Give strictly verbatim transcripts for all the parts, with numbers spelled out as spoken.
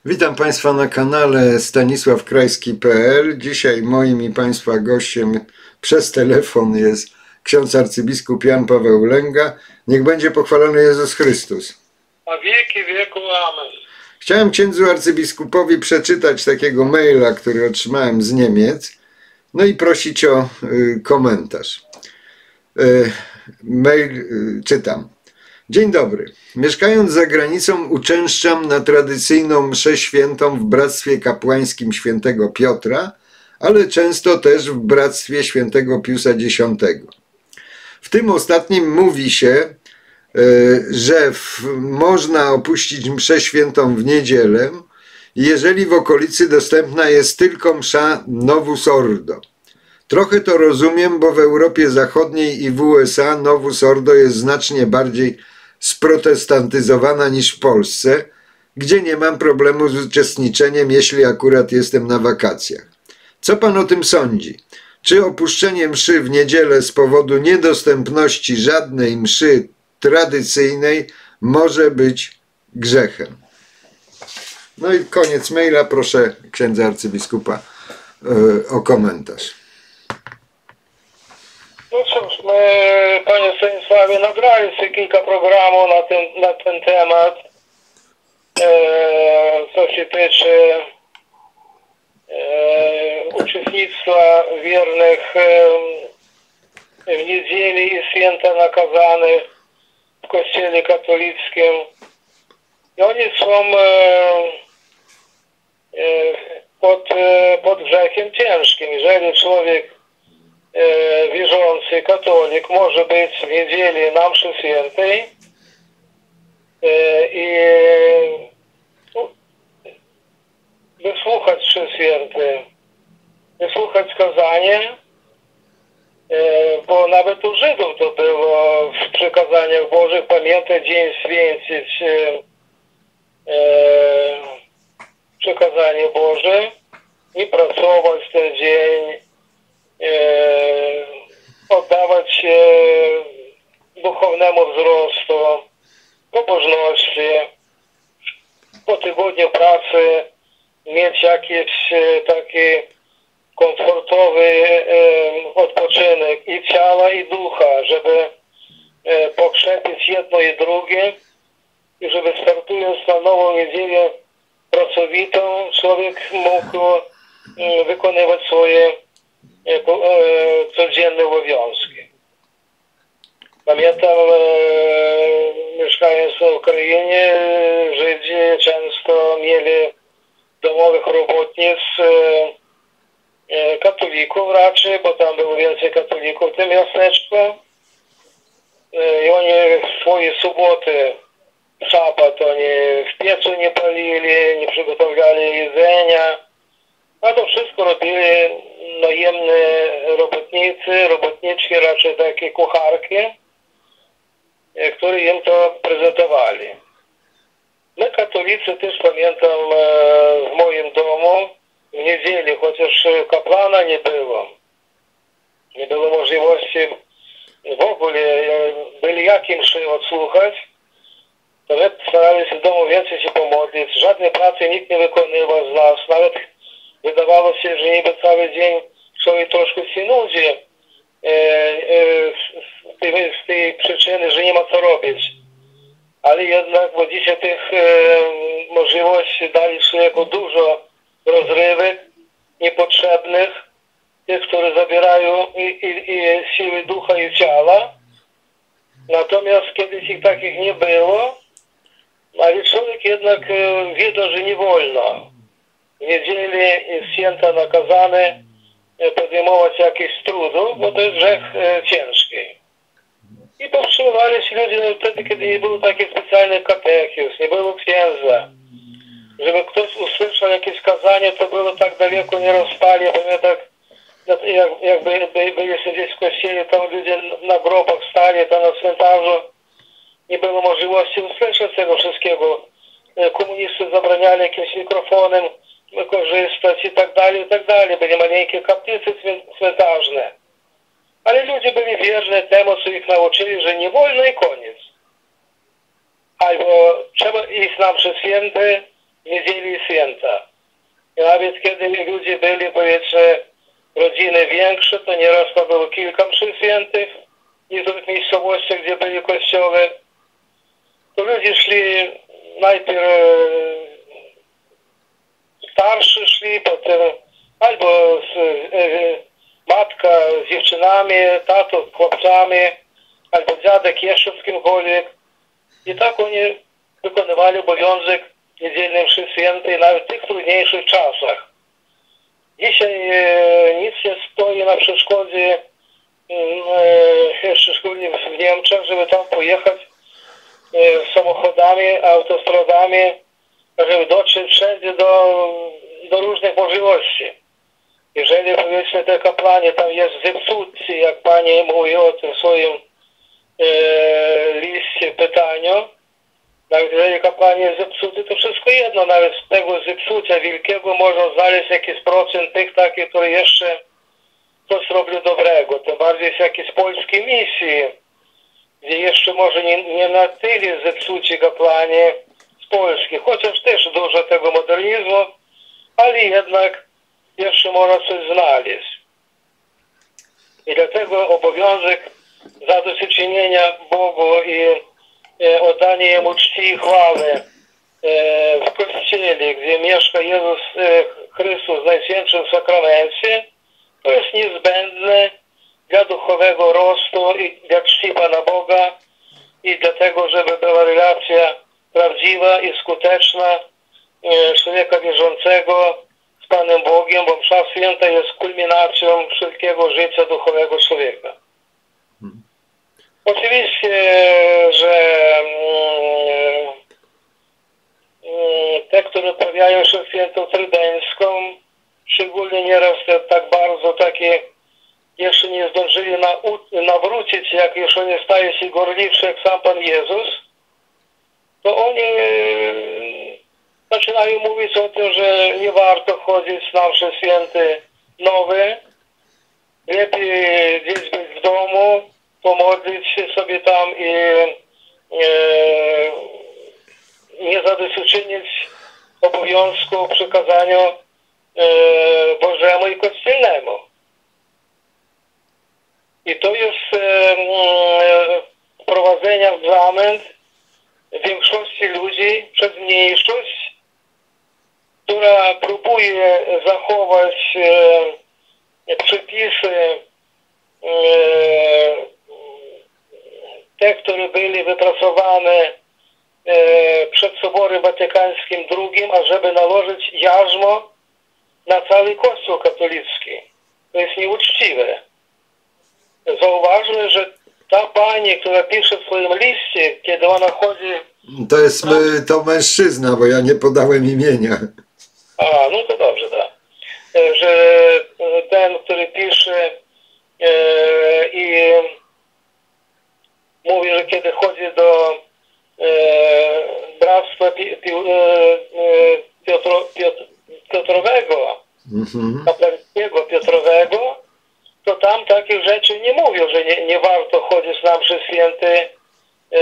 Witam Państwa na kanale Stanisław Krajski kropka p l. Dzisiaj moim i Państwa gościem przez telefon jest ksiądz arcybiskup Jan Paweł Lęga. Niech będzie pochwalony Jezus Chrystus. A wieki wieku, amen. Chciałem księdzu arcybiskupowi przeczytać takiego maila, który otrzymałem z Niemiec, no i prosić o y, komentarz. Y, mail y, czytam. Dzień dobry. Mieszkając za granicą uczęszczam na tradycyjną mszę świętą w Bractwie Kapłańskim Świętego Piotra, ale często też w Bractwie Świętego Piusa Dziesiątego. W tym ostatnim mówi się, że w, można opuścić mszę świętą w niedzielę, jeżeli w okolicy dostępna jest tylko msza Novus Ordo. Trochę to rozumiem, bo w Europie Zachodniej i w U S A Novus Ordo jest znacznie bardziej sprotestantyzowana niż w Polsce, gdzie nie mam problemu z uczestniczeniem, jeśli akurat jestem na wakacjach. Co pan o tym sądzi? Czy opuszczenie mszy w niedzielę z powodu niedostępności żadnej mszy tradycyjnej może być grzechem? No i koniec maila. Proszę księdza arcybiskupa yy, o komentarz. No cóż, my, panie Stanisławie, nagrali sobie kilka programów na ten, na ten temat, e, co się tyczy e, uczestnictwa wiernych e, w niedzieli i święta nakazane w Kościele katolickim. I oni są e, e, pod, e, pod grzechem ciężkim. Jeżeli człowiek wierzący katolik może być w niedzielę na mszy świętej i wysłuchać mszy świętej, wysłuchać kazania, bo nawet u Żydów to było w przykazaniach Bożych, pamiętać dzień święcić przykazanie Boże i pracować w ten dzień, E, oddawać się duchownemu wzrostu, pobożności, po tygodniu pracy mieć jakiś e, taki komfortowy e, odpoczynek i ciała, i ducha, żeby e, pokrzepić jedno i drugie i żeby startując na nową niedzielę pracowitą człowiek mógł e, wykonywać swoje codzienne obowiązki. Pamiętam, e, mieszkając w Ukrainie, Żydzi często mieli domowych robotnic, e, e, katolików raczej, bo tam było więcej katolików w tym miasteczku. E, I oni w swoje soboty, szabat, oni w piecu nie palili, nie przygotowali jedzenia. A to wszystko robili najemne robotnicy, robotniczki, raczej takie kucharki, które im to prezentowali. My katolicy też, pamiętam, w moim domu w niedzielę, chociaż kaplana nie było, nie było możliwości w ogóle byli jakie mszy odsłuchać, to my starali się w domu więcej się pomodlić. Żadnej pracy nikt nie wykonywał z nas, nawet wydawało się, że niby cały dzień człowiek troszkę się nudzi e, e, z, tej, z tej przyczyny, że nie ma co robić. Ale jednak, bo dzisiaj tych e, możliwości dali człowieku dużo rozrywek niepotrzebnych, tych, które zabierają i, i, i siły ducha i ciała. Natomiast kiedyś ich takich nie było, ale człowiek jednak e, wiedział, że nie wolno w niedzielę i święta nakazane podejmować jakieś trudu, bo to jest grzech e, ciężki. I powstrzymywali się ludzie wtedy, kiedy nie było takich specjalnych katechiz, nie było księdza. Żeby ktoś usłyszał jakieś kazanie, to było tak daleko nie rozstali. Pamiętam, jak, jak by, by, byliśmy gdzieś w kościele, tam ludzie na grobach stali, tam na cmentarzu. Nie było możliwości usłyszeć tego wszystkiego. Komuniści zabraniali jakimś mikrofonem korzystać i tak dalej, i tak dalej. Byli maleńkie kaplice cmentarzne. Ale ludzie byli wierni temu, co ich nauczyli, że nie wolno i koniec. Albo trzeba iść na mszy święte niedzieli i święta. I nawet kiedy ludzie byli, powiedzmy, rodziny większe, to nieraz to było kilka mszy świętych i w tych miejscowościach, gdzie byli kościoły, to ludzie szli najpierw starszy szli, potem albo z, e, matka z dziewczynami, tato z chłopcami, albo dziadek jeszcze z kimkolwiek. I tak oni wykonywali obowiązek niedzielnej mszy świętej nawet w tych trudniejszych czasach. Dzisiaj e, nic nie stoi na przeszkodzie, e, szczególnie w Niemczech, żeby tam pojechać e, samochodami, autostradami, żeby dotrzeć wszędzie do, do różnych możliwości. Jeżeli, powiedzmy, te kapłani tam jest zepsuci, jak pani mówi o tym swoim e, liście, pytaniu, nawet jeżeli kapłani jest zepsuty, to wszystko jedno, nawet z tego zepsucia wielkiego można znaleźć jakiś procent tych takich, które jeszcze coś robią dobrego. Tym bardziej z jakiejś polskiej misji, gdzie jeszcze może nie, nie na tyle zepsuci kapłani z Polski, chociaż też dużo tego modernizmu, ale jednak jeszcze można coś znaleźć. I dlatego obowiązek zadośćuczynienia Bogu i e, oddanie Jemu czci i chwały e, w Kościele, gdzie mieszka Jezus e, Chrystus w Najświętszym Sakramencie, to jest niezbędne dla duchowego rostu i dla czci Pana Boga i dlatego, żeby była relacja prawdziwa i skuteczna e, człowieka wierzącego z Panem Bogiem, bo msza święta jest kulminacją wszelkiego życia duchowego człowieka. Hmm. Oczywiście, że mm, te, które odprawiają mszę świętą trydencką, szczególnie nieraz te, tak bardzo takie jeszcze nie zdążyli na, nawrócić, jak już oni stają się gorliwszy jak sam Pan Jezus, to oni zaczynają mówić o tym, że nie warto chodzić na msze święte nowe, lepiej gdzieś być w domu, pomodlić się sobie tam i e, nie zadośćuczynić obowiązku przekazaniu e, Bożemu i Kościelnemu. I to jest e, wprowadzenie w zamęt większości ludzi przez mniejszość, która próbuje zachować e, przepisy e, te, które byli wypracowane e, przed Soborem Watykańskim drugim, ażeby nałożyć jarzmo na cały Kościół katolicki. To jest nieuczciwe. Zauważmy, że ta pani, która pisze w swoim liście, kiedy ona chodzi... To jest no, to mężczyzna, bo ja nie podałem imienia. A, no to dobrze, tak. Że ten, który pisze e, i mówi, że kiedy chodzi do e, bractwa pi, pi, e, Piotro, Piotr, Piotrowego, mm-hmm. kapłańskiego Piotrowego, to tam takich rzeczy nie mówią, że nie, nie warto chodzić na mszy święte e,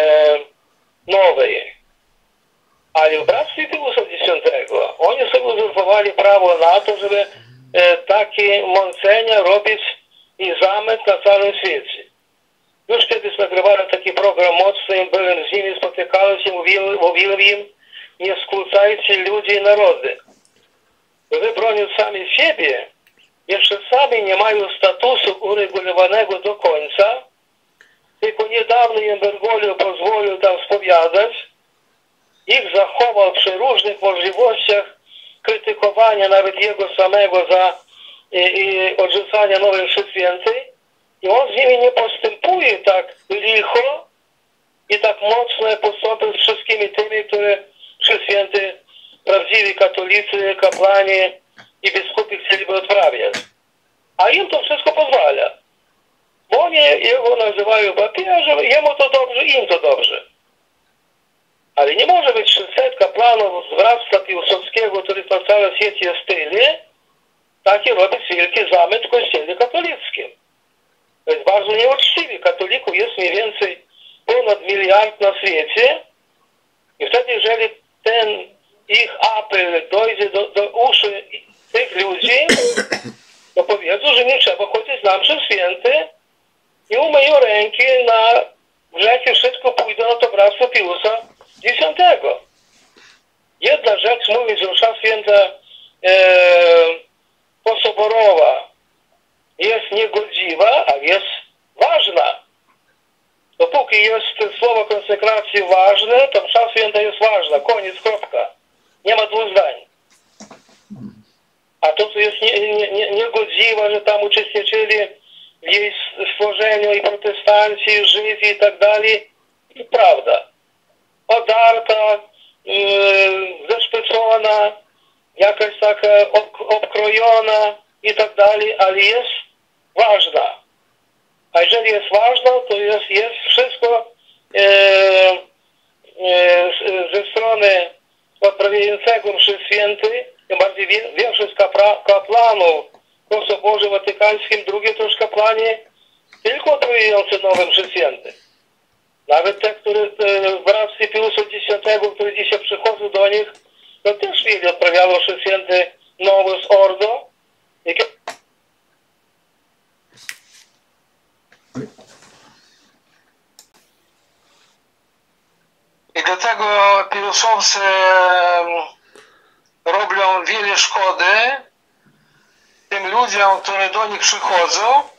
nowej. Ale w Bractwie Piusa Dziesiątego oni sobie uzurpowali prawo na to, żeby e, takie mącenia robić i zamęt na całym świecie. Już kiedyś nagrywałem taki program mocny, byłem z nimi, spotykałem się, mówiłem, mówiłem im, nie skłócajcie ludzi i narody. Wy broniąc sami siebie, jeszcze sami nie mają statusu uregulowanego do końca, tylko niedawno im Bergoglio pozwolił tam spowiadać, ich zachował przy różnych możliwościach krytykowania nawet jego samego za i, i odrzucania nowej mszy świętej i on z nimi nie postępuje tak licho i tak mocno jak postąpił z wszystkimi tymi, które mszy święte prawdziwi katolicy, kapłani i biskupi chcieliby odprawiać. A im to wszystko pozwala. Bo oni jego nazywają papieżem, jemu to dobrze, im to dobrze. Ale nie może być trzysta kapłanów z Bractwa Piłsudskiego, których na całym świecie jest tyle, taki robić wielki zamęt w Kościele katolickim. To jest bardzo nieuczciwe. Katolików jest mniej więcej ponad miliard na świecie i wtedy, jeżeli ten ich apel dojdzie do, do uszy tych ludzi, to powiedzą, że nie trzeba chodzić na mszy święty i umyją ręki na grzechy, wszystko pójdą na to Bractwo Piusa Dziesiątego. Jedna rzecz mówi, że msza święta e, posoborowa jest niegodziwa, a jest ważna. Dopóki jest słowo konsekracji ważne, to msza święta jest ważna. Koniec, kropka. Nie ma dwóch zdań. A to, co jest nie, nie, nie, niegodziwe, że tam uczestniczyli w jej stworzeniu i protestanci, i Żydzi i tak dalej, to prawda. Odarta, yy, zeszpecona, jakaś taka ob, obkrojona i tak dalej, ale jest ważna. A jeżeli jest ważna, to jest, jest wszystko e, e, ze strony odprawiającego mszy świętej, tym bardziej większość kapra, kaplanów w Soborze Watykańskim, drugie to już kapłani tylko odprawiający nowe mszy święte. Nawet te, które w Bractwie Piusa Dziesiątego, które dzisiaj przychodzą do nich, to też mieli odprawiało mszy święte nowe z Ordo. I dlatego piusowcy robią wiele szkody tym ludziom, którzy do nich przychodzą,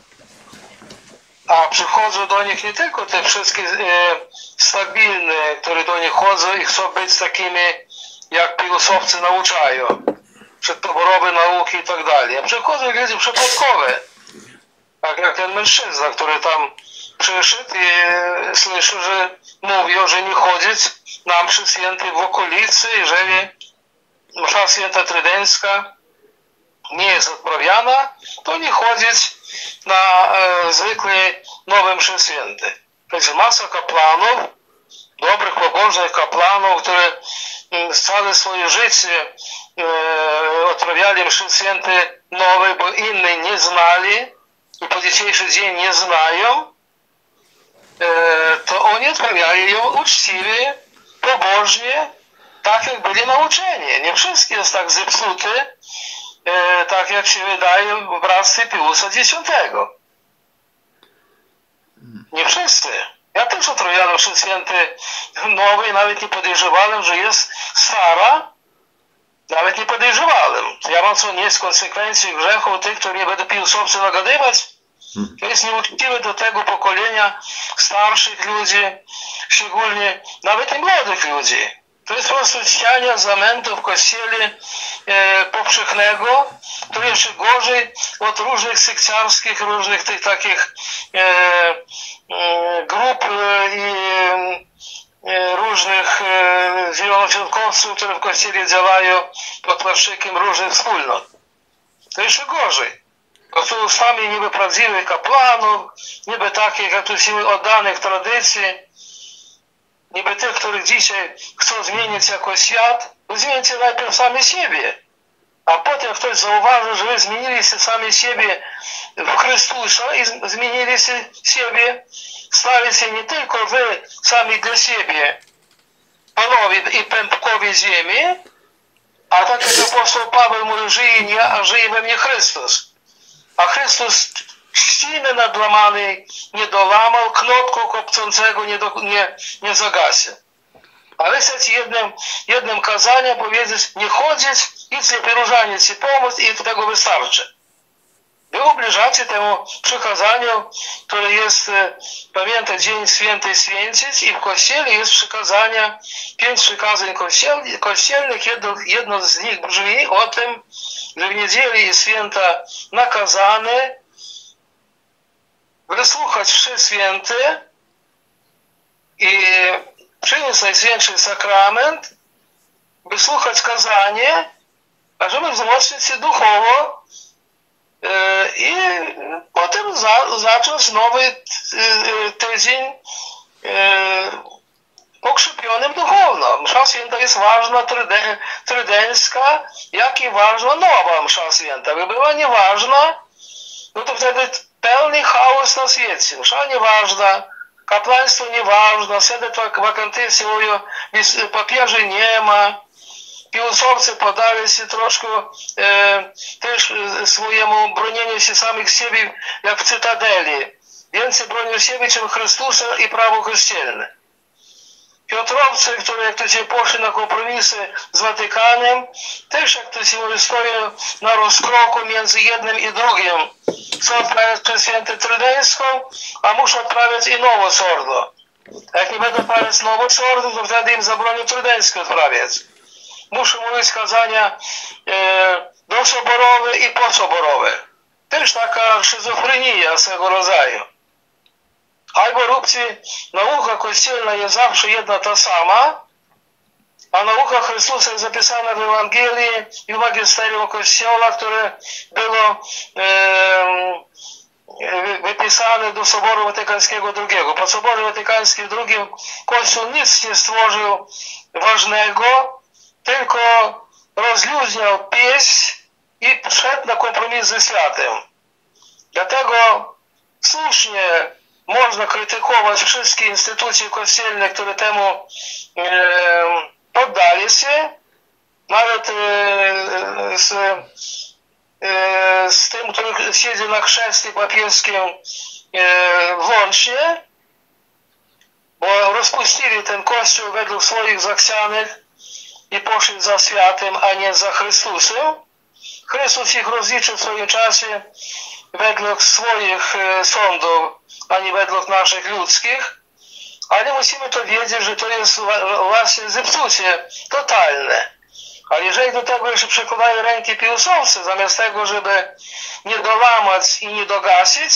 a przychodzą do nich nie tylko te wszystkie e, stabilne, które do nich chodzą i chcą być takimi, jak piusowcy nauczają, przedpoborowe nauki i tak dalej, a przychodzą ludzie przypadkowe, tak jak ten mężczyzna, który tam przyszedł i słyszał, że mówią, że nie chodzić na mszy świętej w okolicy, jeżeli msza święta trydencka nie jest odprawiana, to nie chodzić na e, zwykłe nowe mszy święte. Przecież masa kapłanów, dobrych, pobożnych kapłanów, które m, całe swoje życie e, odprawiali mszy święte nowe, bo inni nie znali i po dzisiejszy dzień nie znają, e, to oni odprawiali ją uczciwie, pobożnie, tak jak byli nauczeni. Nie wszystkie jest tak zepsute, e, tak jak się wydaje w Bractwie Piusa Dziesiątego. Nie wszyscy. Ja też odprawiałem mszy święte nowe i nawet nie podejrzewałem, że jest stara. Nawet nie podejrzewałem. Ja mam co nieść konsekwencji grzechów tych, którzy nie będą piusowcy nagadywać. To jest nieuczciwe do tego pokolenia starszych ludzi, szczególnie nawet i młodych ludzi. To jest po prostu ściania zamętu w kościele e, powszechnego, to jeszcze gorzej od różnych sekciarskich, różnych tych takich e, e, grup e, i e, różnych e, zielonoświątkowców, które w kościele działają pod płaszczykiem różnych wspólnot. To jeszcze gorzej. To są ustami niby prawdziwych kapłanów, niby takich, jak tu siły oddanych tradycji, niby tych, których dzisiaj chcą zmienić jako świat, zmieńcie najpierw sami siebie. A potem ktoś zauważy, że wy zmieniliście sami siebie w Chrystusa i zmieniliście siebie, staliście nie tylko wy sami dla siebie, panowie i pępkowie ziemi, a tak jak apostoł Paweł mówi, żyje nie, a żyje we mnie Chrystus. A Chrystus trzciny nadłamanej nie dołamał, knotku kopcącego nie, do, nie, nie zagasie. Ale chcecie jednym, jednym kazaniem powiedzieć, nie chodzić, idź lepiej różaniec się pomóc i tego wystarczy. Wy ubliżacie temu przykazaniu, które jest, pamiętaj, Dzień Święty Święcić i w Kościele jest przykazania, pięć przykazań kościelnych, kościelnych jedno, jedno z nich brzmi o tym, że w niedzielę jest święta nakazane wysłuchać mszy święte i przyjąć Najświętszy Sakrament, wysłuchać kazanie, ażeby wzmocnić się duchowo i potem za, zacząć nowy tydzień pokrzepionym duchowno. Msza święta jest ważna, tryde, trydencka, jak i ważna nowa msza święta. Gdyby była nieważna, no to wtedy pełny chaos na świecie. Msza nieważna, kapłaństwo nieważne, wtedy tak wakantycje, papieży nie ma, piłsowcy podali się troszkę e, też swojemu bronieniu się samych siebie jak w cytadeli. Więcej bronią siebie, czym Chrystusa i prawo kościelne. Piotrowcy, które jak to się poszli na kompromisy z Watykanem, też jak to się mówi, stoją na rozkroku między jednym i drugim. Chcą odprawiać przez Świętą Trydeńską, a muszą odprawiać i Nowo Sordo. A jak nie będą odprawiać Nowo Sordo, to wtedy im zabronią Trydeńską odprawiać. Muszą mówić kazania e, dosoborowe i posoborowe. Też taka schizofrenia swego rodzaju. Albo róbcie, nauka kościelna jest zawsze jedna ta sama, a nauka Chrystusa jest zapisana w Ewangelii i w magisterium Kościoła, które było e, wypisane do Soboru Watykańskiego drugiego. Po Soborze Watykańskim drugim Kościół nic nie stworzył ważnego, tylko rozluźniał pieśń i szedł na kompromis ze światem. Dlatego słusznie można krytykować wszystkie instytucje kościelne, które temu e, poddali się, nawet e, z, e, z tym, który siedzi na chrzcie papieskim e, włącznie, bo rozpuścili ten kościół według swoich zachcianych i poszli za światem, a nie za Chrystusem. Chrystus ich rozliczył w swoim czasie według swoich e, sądów, a nie według naszych ludzkich, ale musimy to wiedzieć, że to jest właśnie zepsucie totalne. Ale jeżeli do tego jeszcze przekładają ręki piłsowcy, zamiast tego, żeby nie dołamać i nie dogasić,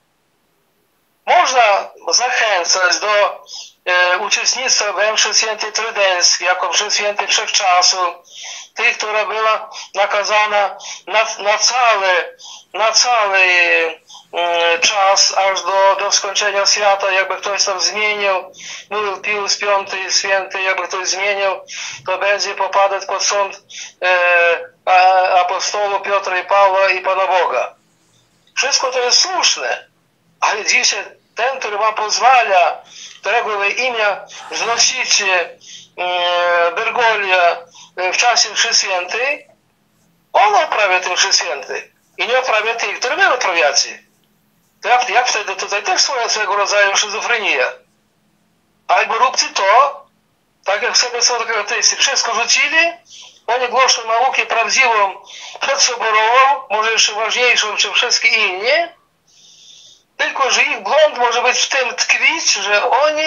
można zachęcać do e, uczestnictwa we mszy Świętej Trydeńskiej, jako mszy Świętej Wszechczasu, tych, która była nakazana na, na cały, na cały e, czas, aż do, do skończenia świata. Jakby ktoś tam zmienił, mówił Pius Piąty Święty, jakby ktoś zmienił, to będzie popadać pod sąd e, apostołów Piotra i Pawła i Pana Boga. Wszystko to jest słuszne, ale dzisiaj ten, który wam pozwala, którego wy imię wznosicie, e, Bergolia, w czasie mszy świętej, on odprawia tę mszy świętej i nie odprawia tych, które wy odprawiacie. To jak, jak wtedy tutaj też swoja swego rodzaju schizofrenia. Albo róbcie to, tak jak sobie są ateisty, wszystko rzucili, oni głoszą naukę prawdziwą, przedsoborową, może jeszcze ważniejszą, czym wszystkie inni, tylko że ich błąd może być w tym tkwić, że oni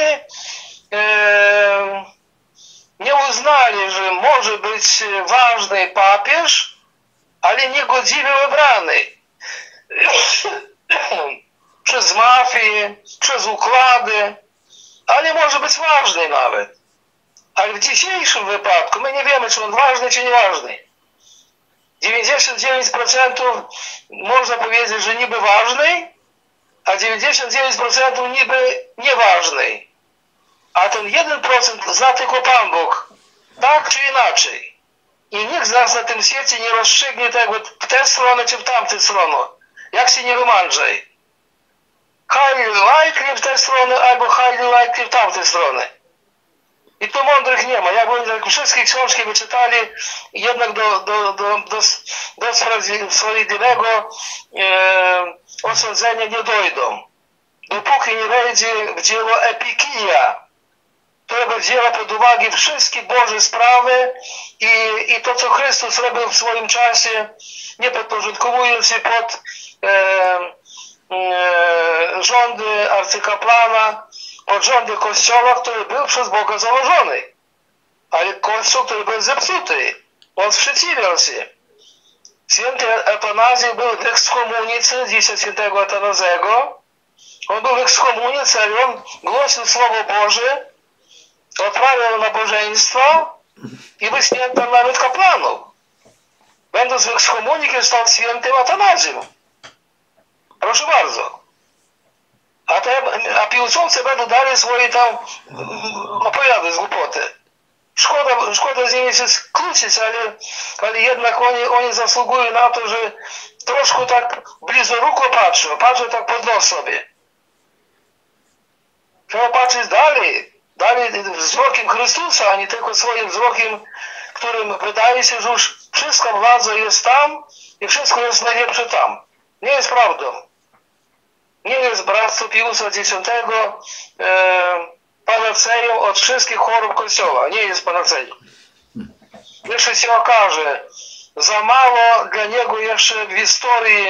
e, nie uznali, że może być ważny papież, ale niegodziwie wybrany. Przez mafię, przez układy, ale może być ważny nawet. Ale w dzisiejszym wypadku my nie wiemy, czy on ważny, czy nieważny. dziewięćdziesiąt dziewięć procent można powiedzieć, że niby ważny, a dziewięćdziesiąt dziewięć procent niby nieważny. A ten jeden procent zna tylko Pan Bóg. Tak czy inaczej. I nikt z nas na tym świecie nie rozstrzygnie tego w tę stronę, czy w tamtą stronę. Jak się nie wymądrzej. Highly likely w tę stronę, albo highly likely w tamtą stronę. I tu mądrych nie ma. Jakby wszystkie książki wyczytali, jednak do, do, do, do, do sprawiedliwego e, osądzenia nie dojdą. Dopóki nie wejdzie w dzieło Epikija, którego wzięła pod uwagę wszystkie Boże sprawy i, i to, co Chrystus robił w swoim czasie, nie podporządkowując się pod e, e, rządy arcykapłana, pod rządy Kościoła, który był przez Boga założony. Ale Kościół, który był zepsuty, on sprzeciwiał się. Święty Atanazji był w ekskomunice, dzisiaj świętego Atanazego. On był w ekskomunice, ale on głosił Słowo Boże, odprawiał nabożeństwo i był świętym nawet kapłanów. Będąc w ekskomunice, stał świętym Atanazją. Proszę bardzo. A, te, a piłsowcy będą dalej swoje tam opowiadać głupoty. Szkoda, szkoda z nimi się skłócić, ale, ale jednak oni, oni zasługują na to, że troszkę tak blizoruko patrzą, patrzą tak pod nos sobie. Trzeba patrzeć dalej, dalej wzrokiem Chrystusa, a nie tylko swoim wzrokiem, którym wydaje się, że już wszystko władza jest tam i wszystko jest najlepsze tam. Nie jest prawdą. Nie jest Bractwo Piusa Dziesiątego e, panaceją od wszystkich chorób Kościoła. Nie jest panaceją. Jeszcze się okaże, za mało dla niego jeszcze w historii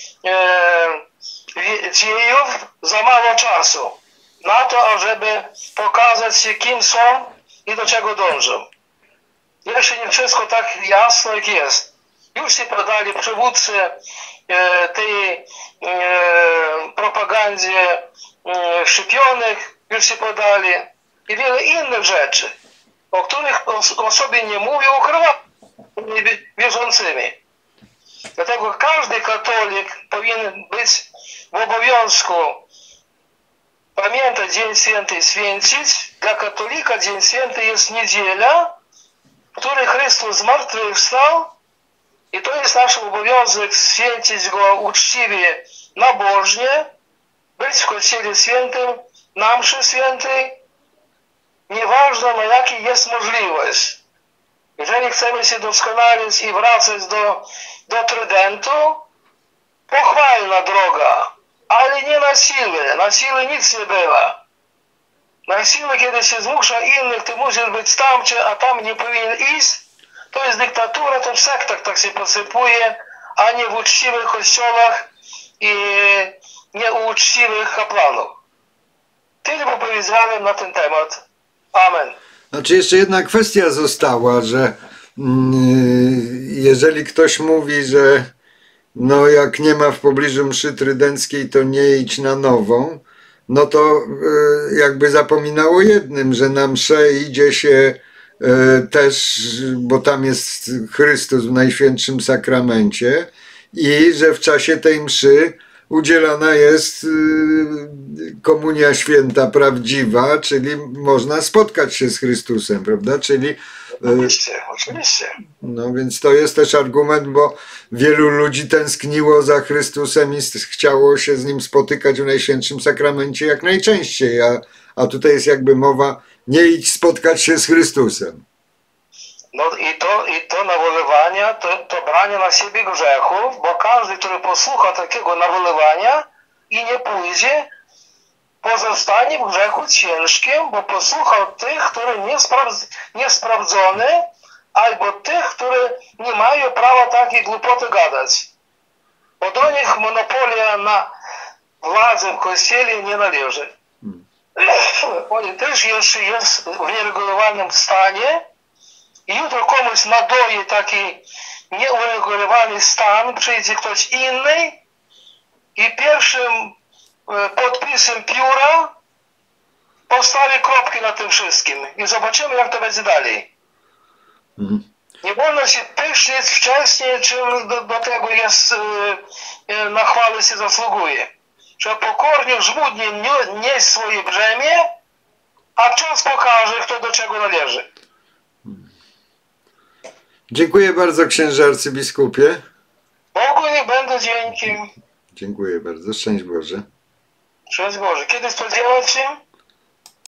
e, dziejów, za mało czasu na to, ażeby pokazać się, kim są i do czego dążą. Jeszcze nie wszystko tak jasno, jak jest. Już się podali przywódcy e, tej e, propagandzie e, szczepionek, już się podali i wiele innych rzeczy, o których o sobie nie mówią, ukrywają wierzącymi. Dlatego każdy katolik powinien być w obowiązku pamiętać Dzień Święty i święcić. Dla katolika Dzień Święty jest niedziela, w której Chrystus zmartwychwstał i to jest nasz obowiązek święcić Go uczciwie, nabożnie, być w Kościele Świętym, na mszy świętej, nieważne na jakiej jest możliwość. Jeżeli chcemy się doskonalić i wracać do, do trydentu, pochwalna droga, ale nie na siłę. Na siłę nic nie bywa. Na siłę, kiedy się zmusza innych, ty musisz być tam, czy, a tam nie powinien iść, to jest dyktatura, to w sektach tak się posypuje, a nie w uczciwych kościołach i nie u uczciwych kapłanów. Tyle powiedziałem na ten temat. Amen. Znaczy jeszcze jedna kwestia została, że jeżeli ktoś mówi, że no jak nie ma w pobliżu mszy trydenckiej, to nie idź na nową, no to jakby zapominał o jednym, że na mszę idzie się też, bo tam jest Chrystus w Najświętszym Sakramencie i że w czasie tej mszy udzielana jest komunia święta prawdziwa, czyli można spotkać się z Chrystusem, prawda? Czyli Oczywiście, oczywiście. No więc to jest też argument, bo wielu ludzi tęskniło za Chrystusem i chciało się z Nim spotykać w Najświętszym Sakramencie jak najczęściej, a, a tutaj jest jakby mowa, nie idź spotkać się z Chrystusem. No i to, i to nawoływania, to, to branie na siebie grzechów, bo każdy, który posłucha takiego nawoływania i nie pójdzie, pozostanie w grzechu ciężkim, bo posłuchał tych, które niesprawdzone, albo tych, które nie mają prawa takiej głupoty gadać. Bo do nich monopolia na władzę w Kościele nie należy. Hmm. Oni też jeszcze jest w nieregulowanym stanie i jutro komuś nadoi taki nieuregulowany stan, przyjdzie ktoś inny i pierwszym podpisem pióra postawi kropki na tym wszystkim i zobaczymy, jak to będzie dalej. Mhm. Nie wolno się pysznić wcześniej, czym do, do tego jest e, na chwałę się zasługuje. Trzeba pokornie, żmudnie nieść swoje brzemię, a czas pokaże, kto do czego należy. Dziękuję bardzo, księże arcybiskupie. Bogu niech będę dzięki. Dziękuję bardzo. Szczęść Boże. Szczęść Boże. Kiedy spodziewać się?